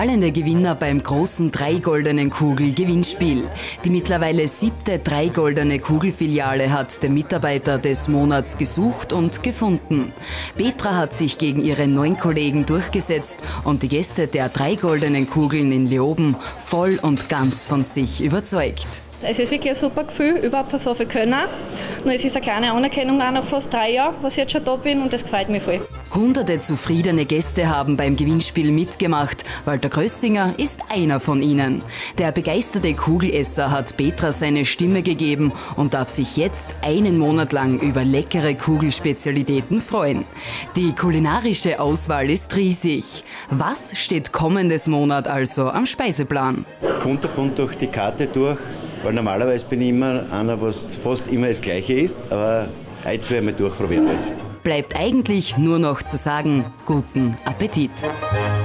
strahlende Gewinner beim großen 3-Goldenen-Kugel-Gewinnspiel. Die mittlerweile 7. 3-Goldene-Kugel-Filiale hat den Mitarbeiter des Monats gesucht und gefunden. Petra hat sich gegen ihre 9 Kollegen durchgesetzt und die Gäste der 3 goldenen Kugeln in Leoben voll und ganz von sich überzeugt. Es ist wirklich ein super Gefühl, überhaupt für so viel können. Nur es ist eine kleine Anerkennung auch nach fast 3 Jahren, was ich jetzt schon da bin, und das gefällt mir voll. Hunderte zufriedene Gäste haben beim Gewinnspiel mitgemacht. Walter Grössinger ist einer von ihnen. Der begeisterte Kugelesser hat Petra seine Stimme gegeben und darf sich jetzt einen Monat lang über leckere Kugelspezialitäten freuen. Die kulinarische Auswahl ist riesig. Was steht kommendes Monat also am Speiseplan? Kunterbunt durch die Karte durch, weil normalerweise bin ich immer einer, was fast immer das Gleiche ist, aber jetzt werden wir durchprobieren. Bleibt eigentlich nur noch zu sagen, guten Appetit!